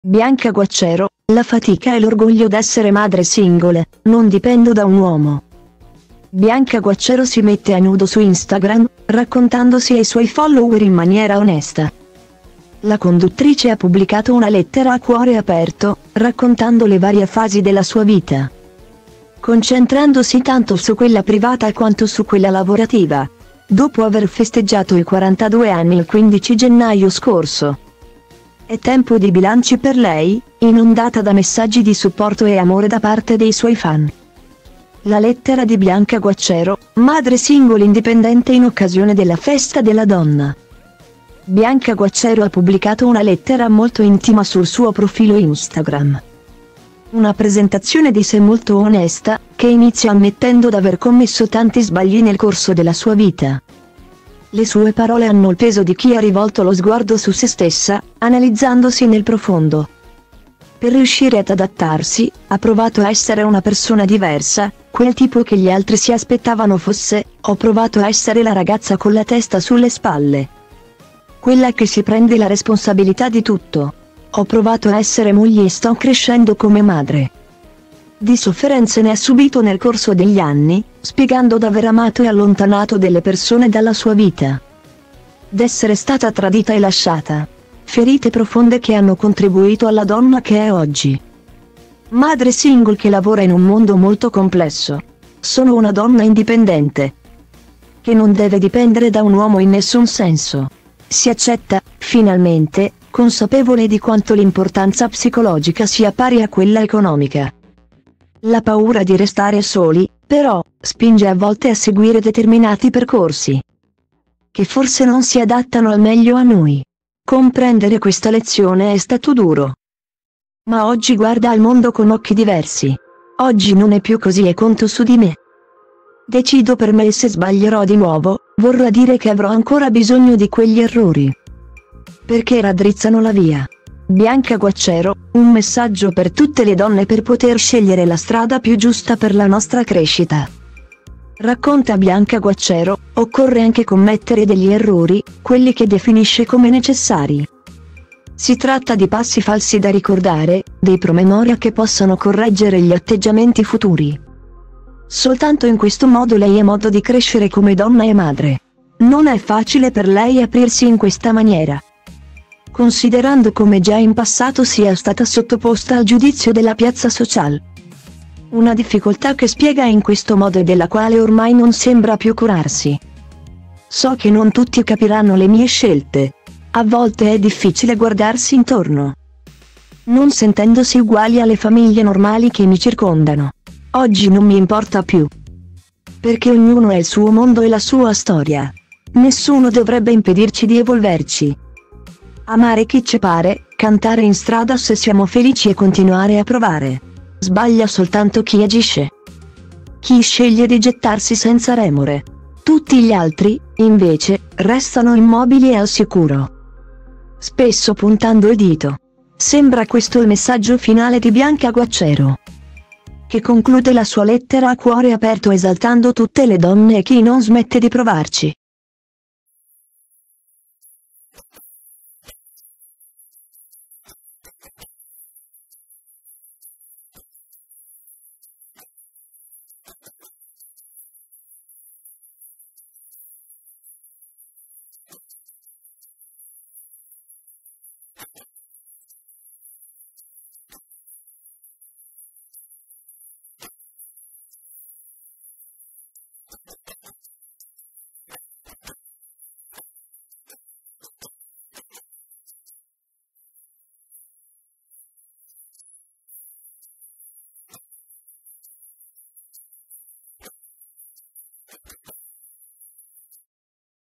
Bianca Guacciero, la fatica e l'orgoglio d'essere madre single, non dipendo da un uomo. Bianca Guacciero si mette a nudo su Instagram, raccontandosi ai suoi follower in maniera onesta. La conduttrice ha pubblicato una lettera a cuore aperto, raccontando le varie fasi della sua vita, concentrandosi tanto su quella privata quanto su quella lavorativa. Dopo aver festeggiato i 42 anni il 15 gennaio scorso, è tempo di bilanci per lei, inondata da messaggi di supporto e amore da parte dei suoi fan. La lettera di Bianca Guacciero, madre single indipendente in occasione della festa della donna. Bianca Guacciero ha pubblicato una lettera molto intima sul suo profilo Instagram. Una presentazione di sé molto onesta, che inizia ammettendo d'aver commesso tanti sbagli nel corso della sua vita. Le sue parole hanno il peso di chi ha rivolto lo sguardo su se stessa, analizzandosi nel profondo. Per riuscire ad adattarsi, ha provato a essere una persona diversa, quel tipo che gli altri si aspettavano fosse, ho provato a essere la ragazza con la testa sulle spalle, quella che si prende la responsabilità di tutto. Ho provato a essere moglie e sto crescendo come madre. Di sofferenze ne ha subito nel corso degli anni, spiegando d'aver amato e allontanato delle persone dalla sua vita, d'essere stata tradita e lasciata. Ferite profonde che hanno contribuito alla donna che è oggi. Madre single che lavora in un mondo molto complesso. Sono una donna indipendente, che non deve dipendere da un uomo in nessun senso. Si accetta, finalmente, consapevole di quanto l'importanza psicologica sia pari a quella economica. La paura di restare soli, però, spinge a volte a seguire determinati percorsi, che forse non si adattano al meglio a noi. Comprendere questa lezione è stato duro. Ma oggi guarda al mondo con occhi diversi. Oggi non è più così e conto su di me. Decido per me e se sbaglierò di nuovo, vorrà dire che avrò ancora bisogno di quegli errori, perché raddrizzano la via. Bianca Guacciero, un messaggio per tutte le donne per poter scegliere la strada più giusta per la nostra crescita. Racconta Bianca Guacciero, occorre anche commettere degli errori, quelli che definisce come necessari. Si tratta di passi falsi da ricordare, dei promemoria che possano correggere gli atteggiamenti futuri. Soltanto in questo modo lei ha modo di crescere come donna e madre. Non è facile per lei aprirsi in questa maniera, considerando come già in passato sia stata sottoposta al giudizio della piazza social. Una difficoltà che spiega in questo modo e della quale ormai non sembra più curarsi. So che non tutti capiranno le mie scelte. A volte è difficile guardarsi intorno, non sentendosi uguali alle famiglie normali che mi circondano. Oggi non mi importa più, perché ognuno ha il suo mondo e la sua storia. Nessuno dovrebbe impedirci di evolverci. Amare chi ci pare, cantare in strada se siamo felici e continuare a provare. Sbaglia soltanto chi agisce, chi sceglie di gettarsi senza remore. Tutti gli altri, invece, restano immobili e al sicuro, spesso puntando il dito. Sembra questo il messaggio finale di Bianca Guacciero, che conclude la sua lettera a cuore aperto esaltando tutte le donne e chi non smette di provarci.